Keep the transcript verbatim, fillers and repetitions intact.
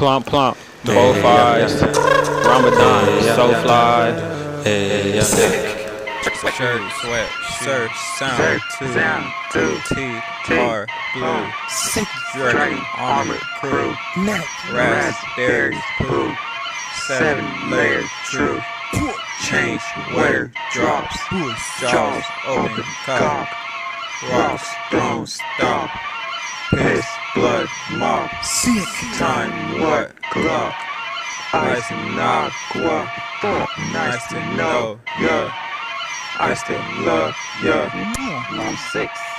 plump, plump. Four fives, Ramadan, so fly. Hey, yeah. Shirt, sweat, surf, sound, two, T, car, blue, dragon, armor, crew, raspberries, poo, seven layer, true, change, wear, drops, jaws, open, cock, rocks, don't stop, piss, blood, mop, time, what, clock, ice and aqua, nice to know, yeah. I still love ya. I'm six.